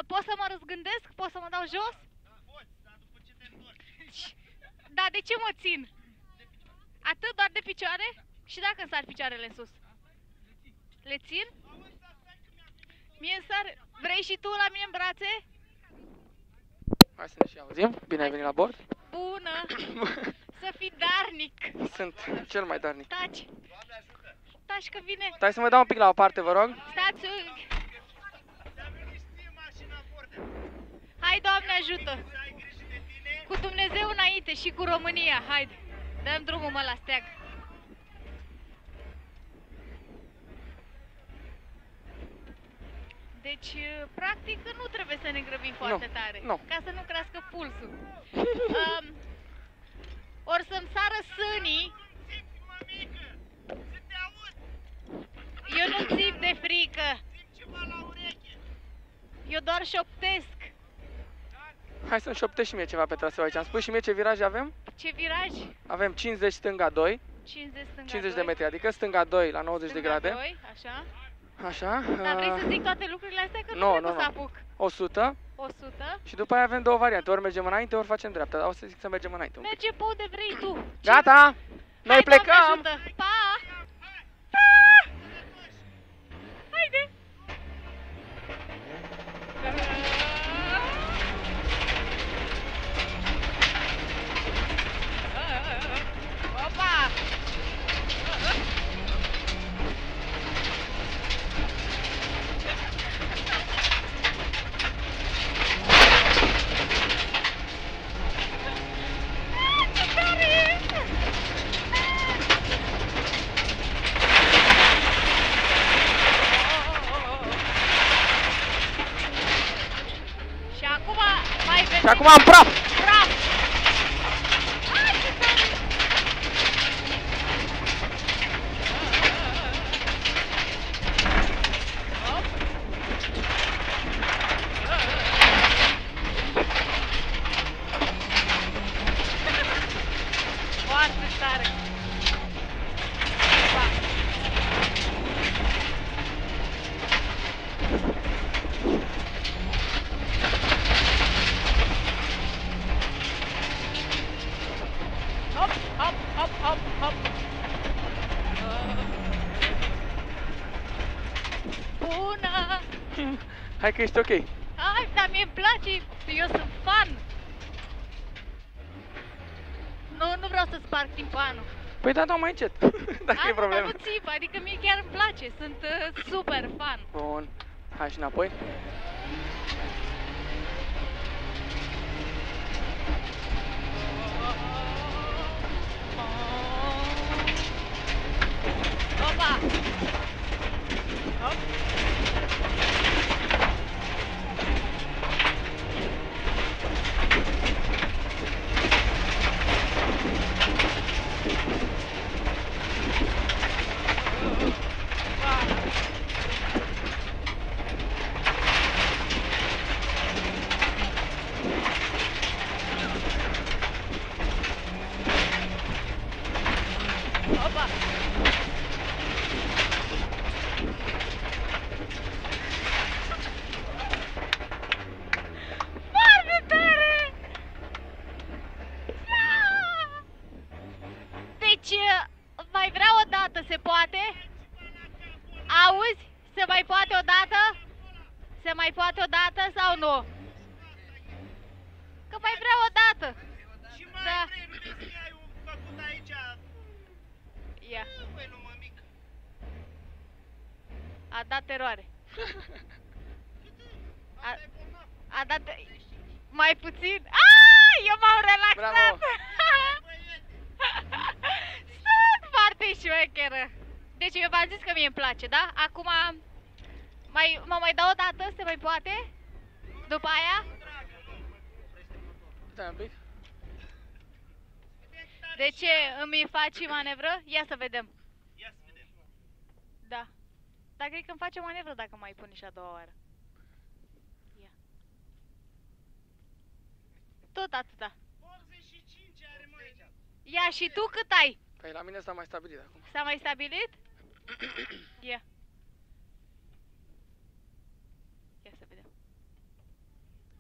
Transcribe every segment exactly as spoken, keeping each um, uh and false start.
pot să mă răzgândesc? Pot să mă dau jos? Da, poți, dar după ce te întorci. Da, de ce mă țin? Atât doar de picioare? Și dacă îmi sar picioarele în sus? Le țin? Mie îmi sar... Vrei și tu la mine în brațe? Hai să ne și auzim. Bine ai venit la bord. Bună! Să fii darnic! Sunt cel mai darnic. Taci! Taci că vine! Stai să mă dau un pic la o parte, vă rog. Stați! Hai, Doamne ajută! Cu Dumnezeu înainte și cu România, haide! Dăm drumul, mă, la steag! Deci, practic, nu trebuie să ne grăbim foarte nu, tare, nu. ca să nu crească pulsul. um, Or să-mi sară sânii. Eu nu țip de frică. Eu doar șoptesc. Hai să-mi șoptești și mie ceva pe traseu aici. Am spus și mie ce viraje avem? Ce viraj? Avem cincizeci stânga doi. cincizeci stânga cincizeci doi. de metri, adică stânga doi la nouăzeci Stânga de grade. doi, așa. Așa. Dar vrei uh, să zic toate lucrurile astea? Că nu, nu nu, cred că nu. să apuc. o sută. o sută. Și după aia avem două variante. Ori mergem înainte, ori facem dreapta. Dar o să zic să mergem înainte un pic. Merge pe unde vrei tu. Gata! Noi Hai, plecăm! Doamne ajută. Pa! Pa! Haide! Opa! Și acum mai vedem. Și acum am praf! Praf! Ai, ce tare! Hop! Foarte tare! Opa! Hop, hop, hop, hop, hop. Bună! Hai că ești ok. Hai, dar mie îmi place, eu sunt fan. Nu, nu vreau să sparg timpanul. Păi da, da, mai încet. Dacă A, e nu, dar problemă. nu țip, adică mie chiar îmi place, sunt uh, super fan. Bun. Hai și înapoi. Opa! Hop! Opa! Foarte tare! Ah! Deci, mai vreau o dată, se poate? Auzi? Se mai poate o dată? Se mai poate o dată sau nu? Că mai vreau o dată. Și mai Da. vrei, nu știu că ai făcut aici. Ia, Păi nu mă mică. a dat eroare. A, a dat... Mai puțin? Aaaa, eu m-am relaxat! Bravo! Sunt foarte șmecheră. Deci eu v-am zis că mie îmi place, da? Acum mai, mă mai dau o dată, se mai poate? După aia? Stai un pic. De ce îmi faci manevră? Ia să vedem. Ia să vedem. Da. Dar cred că îmi face manevră dacă mai pune și a doua oară. Ia. Tot atâta. optzeci și cinci are mai. Ia și tu cât ai? Păi la mine s-a mai stabilit acum. S-a mai stabilit? Ia. Ia să vedem.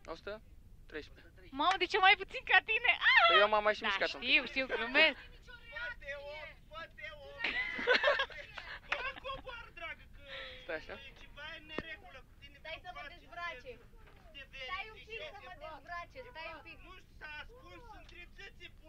o sută treisprezece. Mamă, de ce mai puțin ca tine? Ah! Păi eu m-am mai și Da, mișcat un pic. știu, știu, glumesc. Poate om, poate om. Bă, cobor, dragă, că Stai așa. e ceva în neregulă cu tine. Stai să mă dezbrace. De Stai un pic verifice. să mă dezbrace, stai un pic. Nu știu, s-a ascuns între țâțe